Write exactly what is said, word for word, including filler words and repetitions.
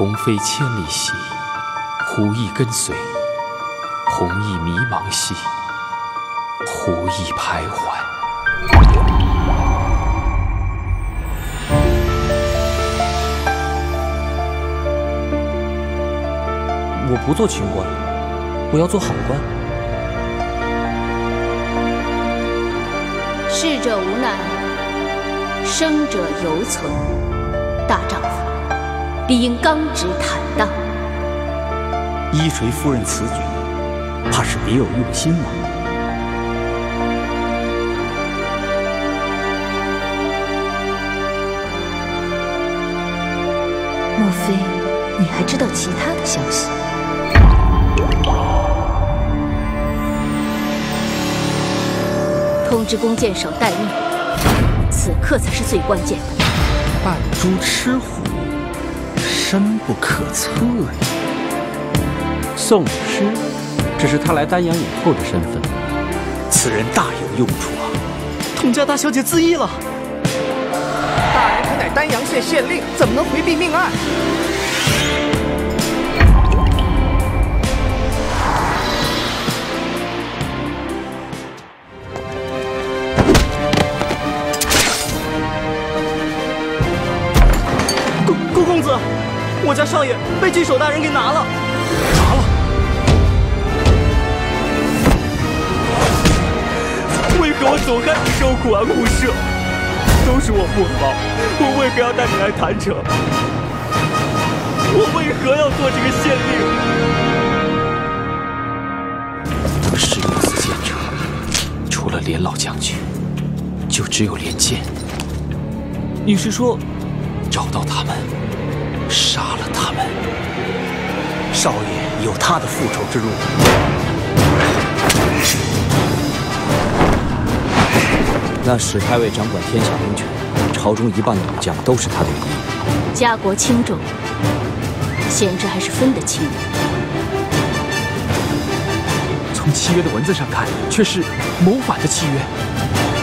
鸿飞千里兮，狐亦跟随；鸿亦迷茫兮，狐亦徘徊。 我不做清官，我要做好官。 逝者无奈，生者犹存。大丈夫理应刚直坦荡。 依垂夫人此举，怕是别有用心吗？ 莫非你还知道其他的消息？ 通知弓箭手待命，此刻才是最关键的。 扮猪吃虎，深不可测呀。 宋师，这是他来丹阳以后的身份。 此人大有用处啊！ 统家大小姐自缢了。 大人可乃丹阳县县令，怎么能回避命案？ 顾顾公子，我家少爷被郡守大人给拿了。 拿了？ 为何我总害你受苦而互射？都是我不好，我为何要带你来坛城？我为何要做这个县令？ 得识有此剑者，除了连老将军，就只有连剑。 你是说， 找到他们，杀了他们？ 少爷有他的复仇之路。 那史太尉掌管天下兵权，朝中一半的武将都是他的羽翼。 家国轻重，贤侄还是分得清的。 从契约的文字上看，却是谋反的契约。